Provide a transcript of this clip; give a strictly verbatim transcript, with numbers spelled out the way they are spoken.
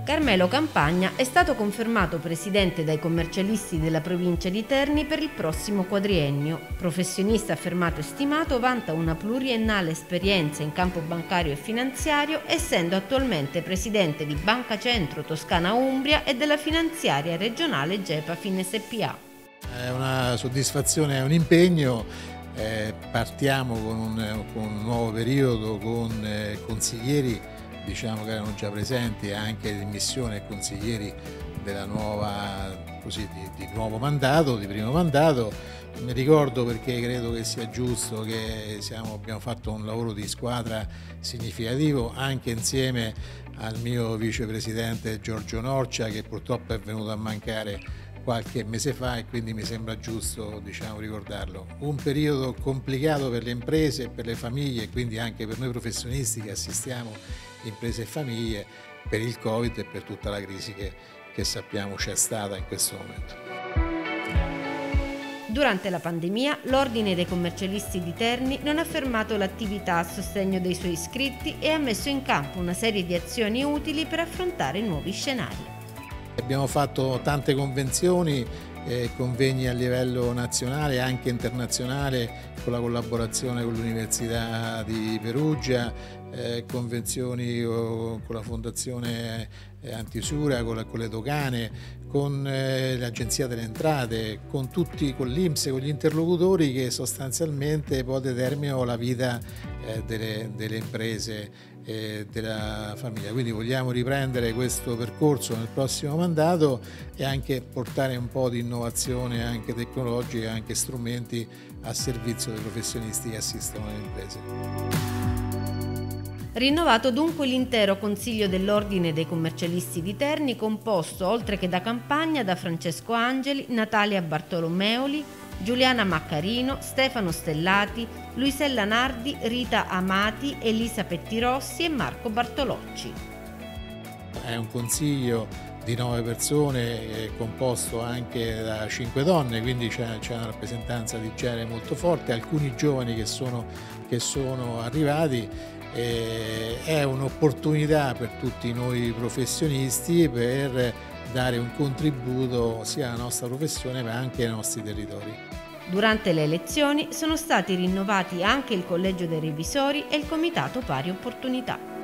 Carmelo Campagna è stato confermato presidente dai commercialisti della provincia di Terni per il prossimo quadriennio. Professionista affermato e stimato, vanta una pluriennale esperienza in campo bancario e finanziario, essendo attualmente presidente di Banca Centro Toscana Umbria e della finanziaria regionale Gepafin S P A. È una soddisfazione, è un impegno. Eh, partiamo con un, con un nuovo periodo con eh, consiglieri, diciamo, che erano già presenti, anche di missione e consiglieri della nuova, così, di, di nuovo mandato, di primo mandato. Mi ricordo, perché credo che sia giusto, che siamo, abbiamo fatto un lavoro di squadra significativo, anche insieme al mio vicepresidente Giorgio Norcia, che purtroppo è venuto a mancare qualche mese fa, e quindi mi sembra giusto, diciamo, ricordarlo. Un periodo complicato per le imprese e per le famiglie, e quindi anche per noi professionisti che assistiamo imprese e famiglie, per il Covid e per tutta la crisi che, che sappiamo c'è stata in questo momento. Durante la pandemia, l'Ordine dei Commercialisti di Terni non ha fermato l'attività a sostegno dei suoi iscritti e ha messo in campo una serie di azioni utili per affrontare nuovi scenari. Abbiamo fatto tante convenzioni, eh, convegni a livello nazionale e anche internazionale, con la collaborazione con l'Università di Perugia, eh, convenzioni oh, con la Fondazione eh, Antiusura, con, la, con le dogane, con eh, l'Agenzia delle Entrate, con tutti, con l'I N P S, con gli interlocutori che sostanzialmente poi determinano la vita eh, delle, delle imprese e della famiglia. Quindi vogliamo riprendere questo percorso nel prossimo mandato e anche portare un po' di innovazione anche tecnologica, anche strumenti a servizio dei professionisti che assistono le imprese. Rinnovato dunque l'intero Consiglio dell'Ordine dei Commercialisti di Terni, composto, oltre che da Campagna, da Francesco Angeli, Natalia Bartolomeoli, Giuliana Maccarino, Stefano Stellati, Luisella Nardi, Rita Amati, Elisa Pettirossi e Marco Bartolocci. È un consiglio di nove persone, eh, composto anche da cinque donne, quindi c'è una rappresentanza di genere molto forte, alcuni giovani che sono, che sono arrivati. Eh, è un'opportunità per tutti noi professionisti per dare un contributo sia alla nostra professione ma anche ai nostri territori. Durante le elezioni sono stati rinnovati anche il Collegio dei Revisori e il Comitato Pari Opportunità.